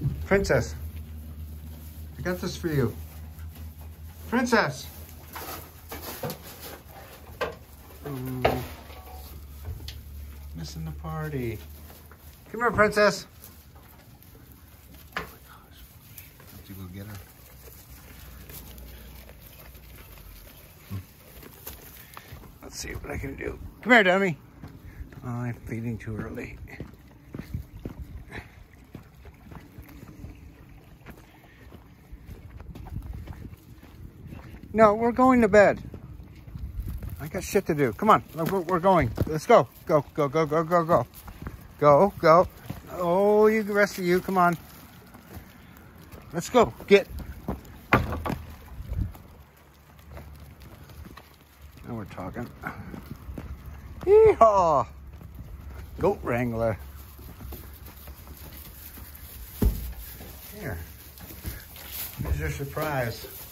Princess, I got this for you. Princess. Ooh. Missing the party. Come here, Princess. Oh my gosh. Have to go get her. Let's see what I can do. Come here, dummy. Oh, I'm feeding too early. No, we're going to bed. I got shit to do. Come on, we're going. Let's go. Go, go, go, go, go, go. Go, go. Oh, you, the rest of you, come on. Let's go. Get. Now we're talking. Yeehaw! Goat wrangler. Here. Here's your surprise.